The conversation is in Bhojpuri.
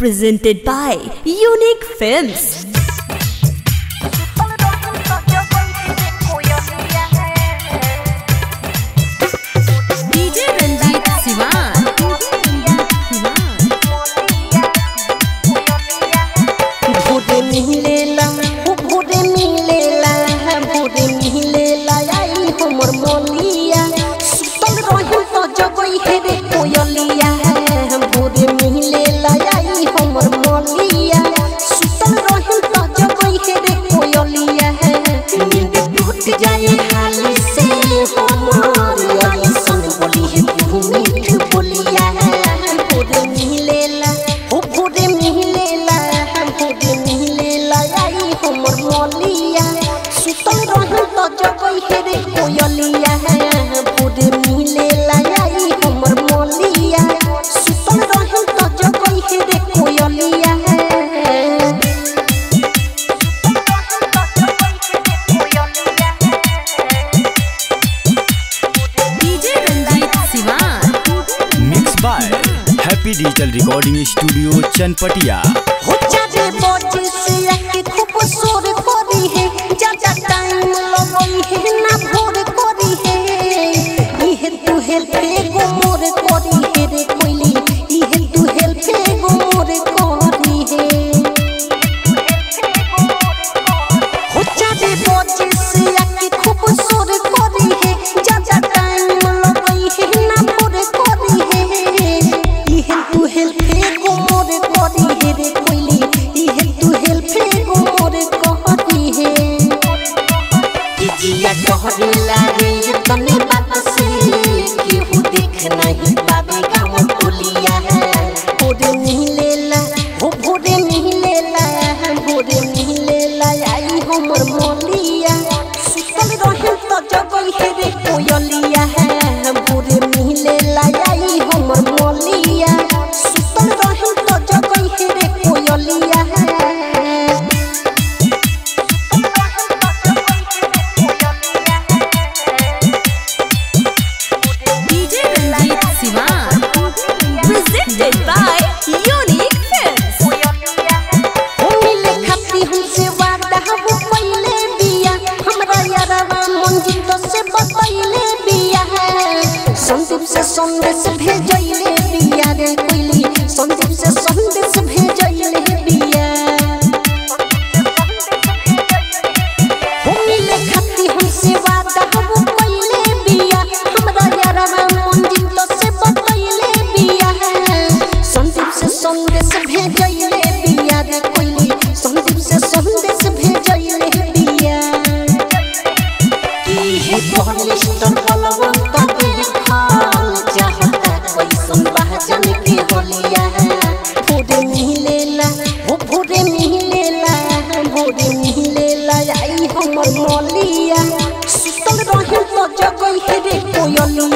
presented by Unique Films. Happy digital recording studio Chanpatia. संदेश भेजले बिया रे कोइली, संदीप से संदेश भेजले बिया। मिले खाती हमसे वादा वो कोइले बिया, हमरा यारा मंजिल से बतैले बिया। संदीप से संदेश भेजले बिया रे कोइली, संदीप से संदेश भेजले बिया। ई है पॉलिस्टर बलवंत सुतल रहे तो जगई रे कोयलिया।